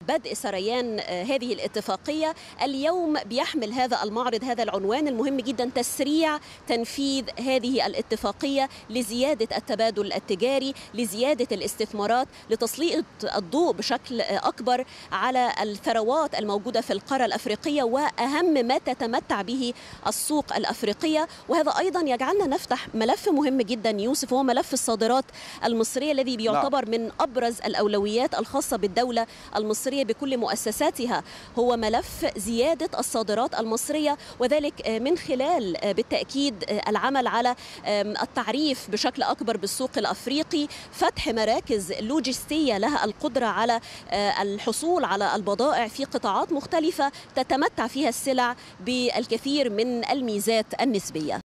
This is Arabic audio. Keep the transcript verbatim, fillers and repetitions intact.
بدء سريان هذه الاتفاقية. اليوم بيحمل هذا المعرض هذا العنوان المهم جدا: تسريع تنفيذ هذه الاتفاقية لزيادة التبادل التجاري، لزيادة الاستثمارات، لتسليط الضوء بشكل أكبر على الثروات الموجودة في القارة الأفريقية وأهم ما تتمتع به السوق الأفريقية. وهذا أيضا يجعلنا نفتح ملف مهم جدا يوسف، هو ملف الصادرات المصرية الذي بيعتبر من أبرز الأولويات الخاصة بالدولة المصرية بكل مؤسساتها. هو ملف زيادة الصادرات المصرية، وذلك من خلال بالتأكيد العمل على التعريف بشكل أكبر بالسوق الأفريقي، فتح مراكز لوجستية لها القدرة على الحصول على البضائع في قطاعات مختلفة تتمتع فيها السلع بالكثير من الميزات النسبية.